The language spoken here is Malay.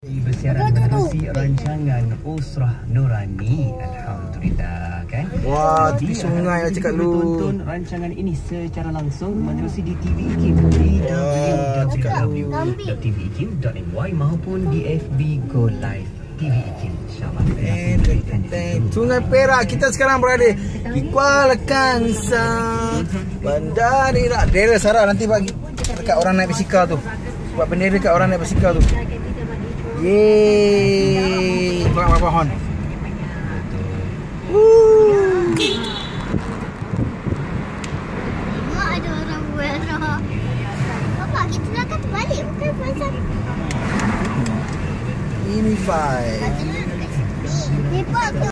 Bersiaran menerusi rancangan Usrah Nurani. Alhamdulillah kan. Wah, tepi sungai lah cakap lu. Tonton rancangan ini secara langsung menerusi di TVEQ di www.tveq.my maupun di FB Go Live TVEQ. InsyaAllah. Sungai Perak, kita sekarang berada di Kuala Kangsar, Bandar Irak. Bendera Sarah nanti bagi dekat orang naik basikal tu. Buat bendera dekat orang naik basikal tu. Yeay, belakang pohon. Mak ada orang merah. Bapak, kita nak kata balik. Bukan pasal Ini file. Lepak